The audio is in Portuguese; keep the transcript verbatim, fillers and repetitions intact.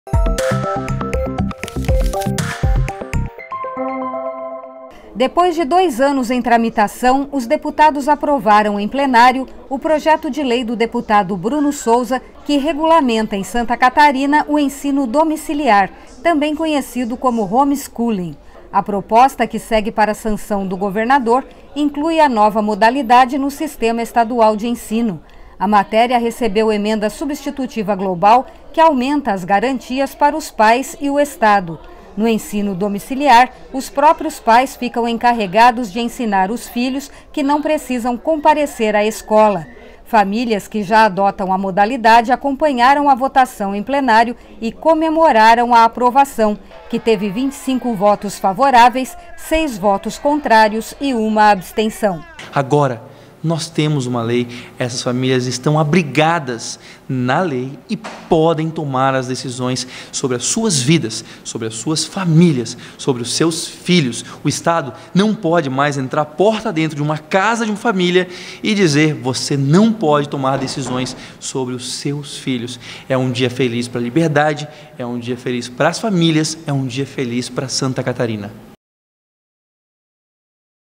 Depois de dois anos em tramitação, os deputados aprovaram em plenário o projeto de lei do deputado Bruno Souza, que regulamenta em Santa Catarina o ensino domiciliar, também conhecido como homeschooling. A proposta, que segue para a sanção do governador, inclui a nova modalidade no sistema estadual de ensino. A matéria recebeu emenda substitutiva global que aumenta as garantias para os pais e o Estado. No ensino domiciliar, os próprios pais ficam encarregados de ensinar os filhos que não precisam comparecer à escola. Famílias que já adotam a modalidade acompanharam a votação em plenário e comemoraram a aprovação, que teve vinte e cinco votos favoráveis, seis votos contrários e uma abstenção. Agora, nós temos uma lei, essas famílias estão abrigadas na lei e podem tomar as decisões sobre as suas vidas, sobre as suas famílias, sobre os seus filhos. O Estado não pode mais entrar porta dentro de uma casa de uma família e dizer: você não pode tomar decisões sobre os seus filhos. É um dia feliz para a liberdade, é um dia feliz para as famílias, é um dia feliz para Santa Catarina.